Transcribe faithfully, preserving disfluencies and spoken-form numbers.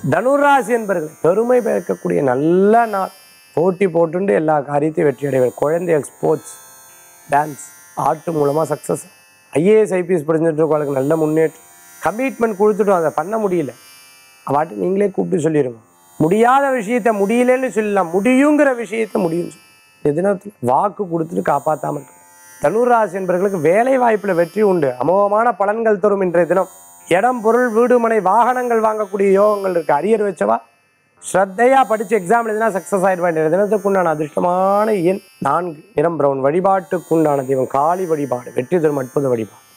தனுராசி என்பர்கள் பெருமை பெருக்கக்கூடிய நல்ல நாள். போட்டி போட்டுண்டு எல்லா காரியத்தையும் வெற்றி அடைவர். குழந்தைகள் ஸ்போர்ட்ஸ், டான்ஸ், ஆர்ட் மூலமாக சக்ஸஸ். ஐஏஎஸ் ஐபிஎஸ் படிச்சுட்டு இருக்கவங்களுக்கு நல்ல முன்னேற்றம். கமிட்மெண்ட் கொடுத்துட்டோம், அதை பண்ண முடியல, அவாட்டி நீங்களே கூப்பிட்டு சொல்லிடுங்க. முடியாத விஷயத்த முடியலன்னு சொல்லலாம், முடியுங்கிற விஷயத்த முடியும். எதினத்தில் வாக்கு கொடுத்துட்டு காப்பாற்றாமல் இருக்கு. தனுராசி என்பவர்களுக்கு வேலை வாய்ப்பில் வெற்றி உண்டு. அமோகமான பலன்கள் தரும் இன்றைய தினம். இடம், பொருள், வீடு, மனை, வாகனங்கள் வாங்கக்கூடிய யோகங்கள் இருக்குது. அரியர் வச்சவா ஸ்ரத்தையாக படித்து எக்ஸாம் எழுதினா சக்ஸஸ் ஆகிடுவா. இன்றைய தினத்துக்குண்டான அதிர்ஷ்டமான எண் நான்கு. நிறம் பிரவுன். வழிபாட்டுக்குண்டான தெய்வம் காளி வழிபாடு. வெற்றி தரும் அற்புத வழிபாடு.